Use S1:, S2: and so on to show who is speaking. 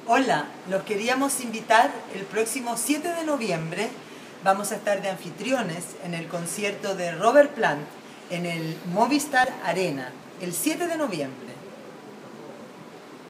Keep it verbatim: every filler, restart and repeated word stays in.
S1: Hola, los queríamos invitar el próximo siete de noviembre. Vamos a estar de anfitriones en el concierto de Robert Plant en el Movistar Arena, el siete de noviembre.